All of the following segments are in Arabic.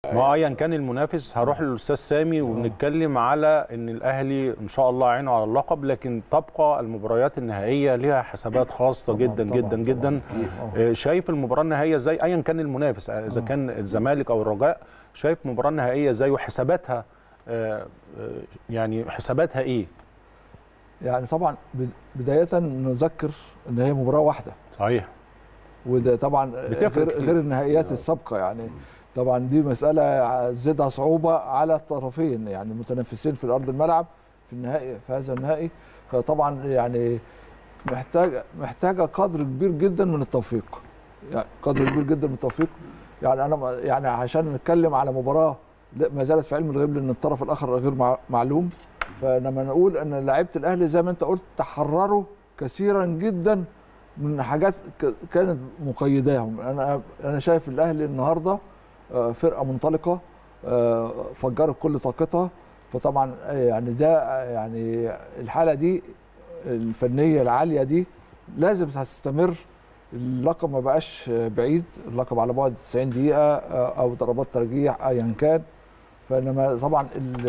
ما ايا كان المنافس هروح للاستاذ سامي ونتكلم على ان الاهلي ان شاء الله عينه على اللقب، لكن تبقى المباريات النهائيه ليها حسابات خاصه طبعاً جدا طبعاً جدا جدا. شايف المباراه النهائيه زي ايا كان المنافس، اذا كان الزمالك او الرجاء، شايف المباراه النهائيه زي وحساباتها يعني حساباتها ايه؟ يعني طبعا بدايه نذكر ان هي مباراه واحده صحيح، وده طبعا غير النهائيات السابقه. يعني طبعا دي مساله زادها صعوبه على الطرفين، يعني المتنافسين في ارض الملعب في النهائي، في هذا النهائي. فطبعا يعني محتاجه قدر كبير جدا من التوفيق، يعني قدر كبير جدا من التوفيق. يعني انا يعني عشان نتكلم على مباراه ما زالت في علم الغيب لان الطرف الاخر غير معلوم، فلما نقول ان لعيبه الاهلي زي ما انت قلت تحرروا كثيرا جدا من حاجات كانت مقيداهم. انا شايف الاهلي النهارده فرقه منطلقه، فجرت كل طاقتها. فطبعا يعني ده يعني الحاله دي الفنيه العاليه دي لازم هتستمر. اللقب ما بقاش بعيد، اللقب على بعد 90 دقيقه او ضربات ترجيح ايا كان. فانما طبعا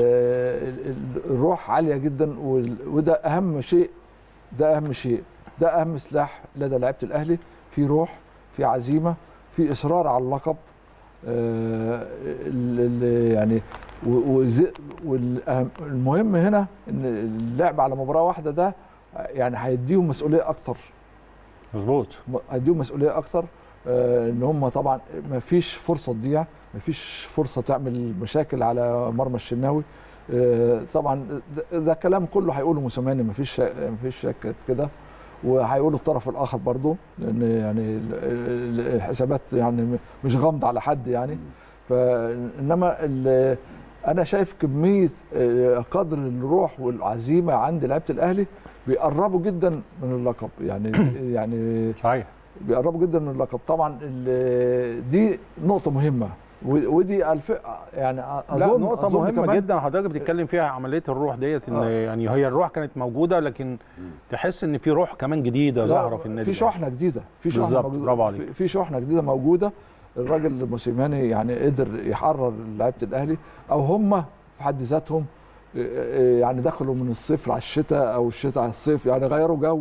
الروح عاليه جدا، وده اهم شيء، ده اهم شيء، ده اهم سلاح لدى لعيبه الاهلي. في روح، في عزيمه، في اصرار على اللقب. يعني والمهم هنا ان اللعب على مباراه واحده ده يعني هيديهم مسؤوليه اكتر. مظبوط، هيديهم مسؤوليه اكتر. ان هم طبعا ما فيش فرصه تضيع، ما فيش فرصه تعمل مشاكل على مرمى الشناوي. طبعا ده كلام كله هيقوله موسيماني، ما فيش شك في كده، وهيقوله الطرف الاخر برضه، لان يعني الحسابات يعني مش غامضه على حد يعني. فانما انا شايف كميه قدر الروح والعزيمه عند لعيبه الاهلي بيقربوا جدا من اللقب، يعني صحيح، بيقربوا جدا من اللقب. طبعا دي نقطه مهمه، ودي يعني اظن نقطه مهمه جدا حضرتك بتتكلم فيها، عمليه الروح ديت. ان يعني هي الروح كانت موجوده، لكن تحس ان في روح كمان جديده ظاهره في النادي، في شحنه جديده، في شحنه موجوده، في شحنه جديده موجوده. الراجل موسيماني يعني قدر يحرر لعيبه الاهلي، او هم في حد ذاتهم يعني دخلوا من الصيف على الشتاء او الشتاء على الصيف، يعني غيروا جو.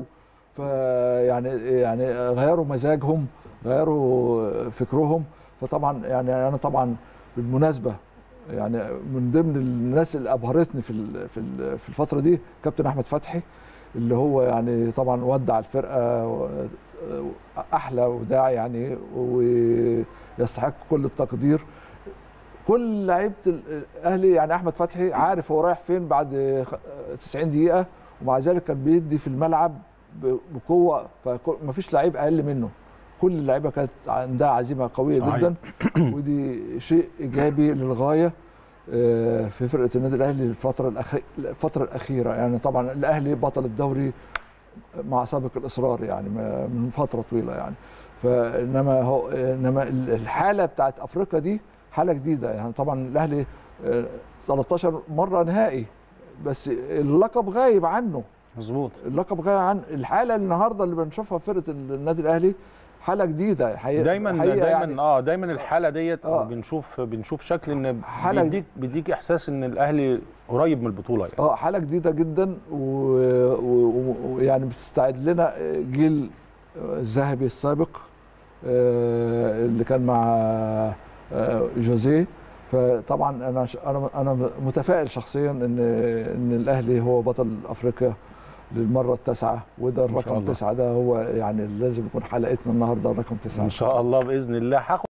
يعني غيروا مزاجهم، غيروا فكرهم. فطبعا يعني انا طبعا بالمناسبه يعني من ضمن الناس اللي ابهرتني في الفتره دي كابتن احمد فتحي، اللي هو يعني طبعا ودع الفرقه احلى وداع يعني، ويستحق كل التقدير. كل لعيبه الاهلي يعني احمد فتحي عارف هو رايح فين بعد 90 دقيقه، ومع ذلك كان بيدي في الملعب بقوه، فمفيش لعيب اقل منه. كل اللعيبه كانت عندها عزيمه قويه صحيح. جدا، ودي شيء ايجابي للغايه في فرقه النادي الاهلي الفتره الاخيره. يعني طبعا الاهلي بطل الدوري مع سابق الاصرار يعني من فتره طويله يعني. انما الحاله بتاعت افريقيا دي حاله جديده. يعني طبعا الاهلي 13 مره نهائي، بس اللقب غايب عنه. مظبوط، اللقب غايب عن الحاله النهارده اللي بنشوفها في فرقه النادي الاهلي، حاله جديده دايما يعني دايما الحاله ديت بنشوف شكل ان بيديك احساس ان الاهلي قريب من البطوله يعني. حاله جديده جدا، ويعني بتستعد لنا جيل الذهبي السابق اللي كان مع جوزيه. فطبعا انا متفائل شخصيا ان الاهلي هو بطل افريقيا للمره ال9، وده الرقم 9 ده هو يعني لازم يكون حلقتنا النهارده الرقم 9 ان شاء الله باذن الله.